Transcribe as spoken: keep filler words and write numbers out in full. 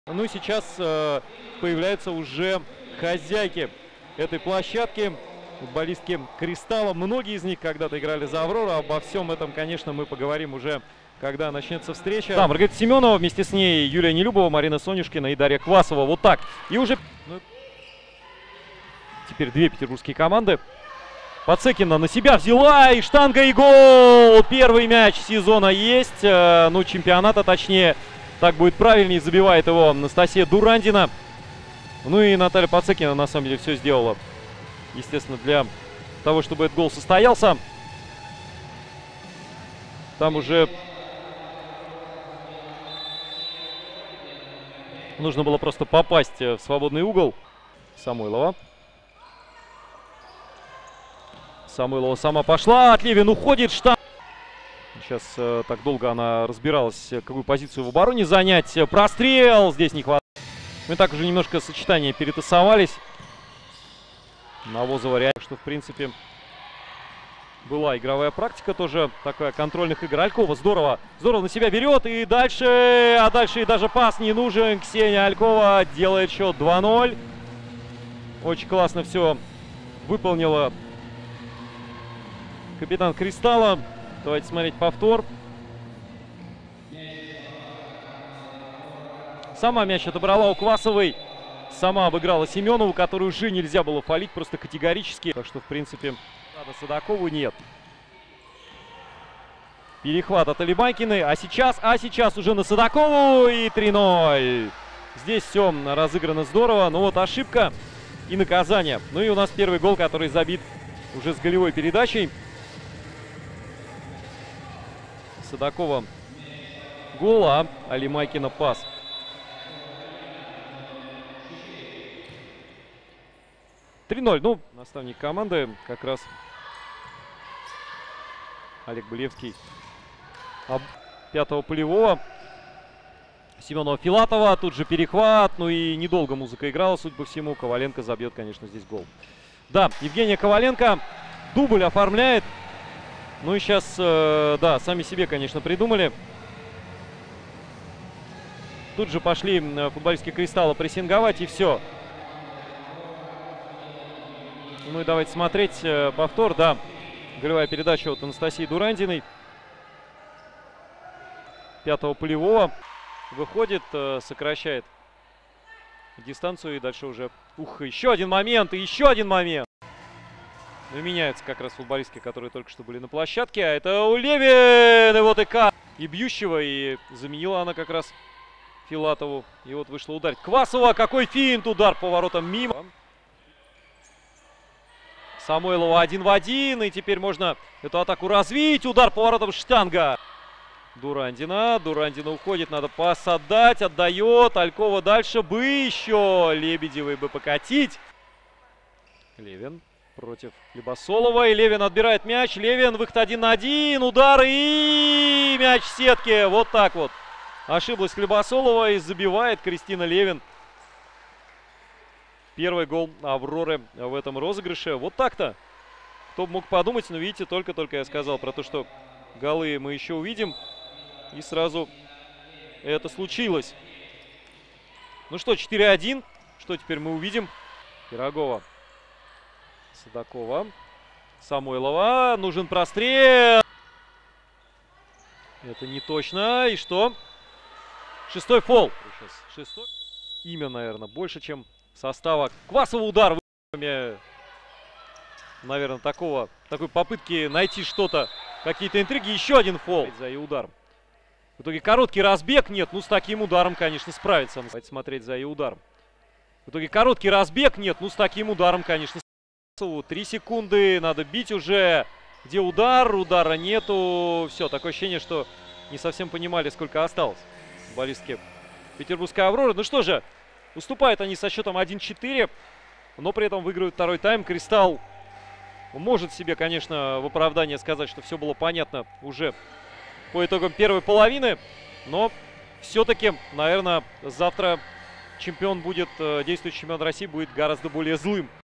Ну и сейчас э, появляются уже хозяйки этой площадки, футболистки Кристалла. Многие из них когда-то играли за Аврору. Обо всем этом, конечно, мы поговорим уже, когда начнется встреча. Да, Маргарита Семенова, вместе с ней Юлия Нелюбова, Марина Сонюшкина и Дарья Квасова. Вот так. И уже ну, теперь две петербургские команды. Подсекина на себя взяла, и штанга, и гол! Первый мяч сезона есть, э, ну чемпионата точнее. Так будет правильнее, забивает его Анастасия Дурандина. Ну и Наталья Подсекина на самом деле все сделала, естественно, для того, чтобы этот гол состоялся. Там уже нужно было просто попасть в свободный угол. Самойлова. Самойлова сама пошла, от Левин уходит, штанга. Сейчас э, так долго она разбиралась, какую позицию в обороне занять. Прострел, здесь не хватает. Мы так уже немножко сочетания перетасовались. Навозова реально, что в принципе была игровая практика тоже, такая контрольных игр. Алькова здорово, здорово на себя берет, и дальше, а дальше и даже пас не нужен. Ксения Алькова делает счет два ноль. Очень классно все выполнила капитан Кристалла. Давайте смотреть повтор. Сама мяч отобрала у Квасовой. Сама обыграла Семенову, которую уже нельзя было фалить просто категорически. Так что, в принципе, надо Садакову нет. Перехват от Алибайкиной. А сейчас, а сейчас уже на Садакову. И три ноль. Здесь все разыграно здорово. Но вот ошибка и наказание. Ну и у нас первый гол, который забит уже с голевой передачей. Садакова гол, а Алимайкина пас. три ноль. Ну, наставник команды как раз Олег Былевский. Пятого полевого. Семенова Филатова. Тут же перехват. Ну и недолго музыка играла, судя по всему. Коваленко забьет, конечно, здесь гол. Да, Евгения Коваленко дубль оформляет. Ну и сейчас, э, да, сами себе, конечно, придумали. Тут же пошли футболистки Кристалла прессинговать, и все. Ну и давайте смотреть э, повтор. Да, голевая передача от Анастасии Дурандиной. Пятого полевого. Выходит, э, сокращает дистанцию, и дальше уже... Ух, еще один момент, и еще один момент. Ну и меняются как раз футболистки, которые только что были на площадке. А это у Левин, и вот и как. И бьющего, и заменила она как раз Филатову. И вот вышла ударить. Квасова, какой финт, удар поворотом мимо. Самойлова один в один, и теперь можно эту атаку развить. Удар поворотом штанга. Дурандина, Дурандина уходит, надо пас отдать, отдает. Алькова дальше бы еще Лебедевой бы покатить. Левин против Любосолова, и Левин отбирает мяч. Левин, выход один на один, удар и мяч в сетке. Вот так вот. Ошиблась Любосолова и забивает Кристина Левин. Первый гол Авроры в этом розыгрыше. Вот так-то. Кто бы мог подумать, но видите, только-только я сказал про то, что голы мы еще увидим. И сразу это случилось. Ну что, четыре один. Что теперь мы увидим? Пирогова. Садакова. Самойлова. Нужен прострел. Это не точно. И что? Шестой фол. Шестой. Имя, наверное, больше, чем состава. Квасова удар. Наверное, такого, такой попытки найти что-то, какие-то интриги. Еще один фол. За и удар. В итоге короткий разбег. Нет, ну с таким ударом, конечно, справится. Давайте смотреть за и ударом. В итоге короткий разбег. Нет, ну с таким ударом, конечно, три секунды, надо бить уже. Где удар? Удара нету. Все, такое ощущение, что не совсем понимали, сколько осталось. Футболистки Петербургской Авроры. Ну что же, уступают они со счетом один четыре, но при этом выигрывают второй тайм. Кристалл может себе, конечно, в оправдание сказать, что все было понятно уже по итогам первой половины. Но все-таки, наверное, завтра чемпион будет, действующий чемпион России будет гораздо более злым.